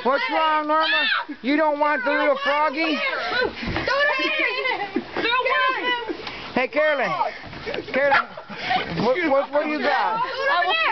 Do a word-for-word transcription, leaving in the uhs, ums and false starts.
What's wrong, Norma? You don't want the little froggy? Hey, Carolyn. Carolyn, what, what, what do you got?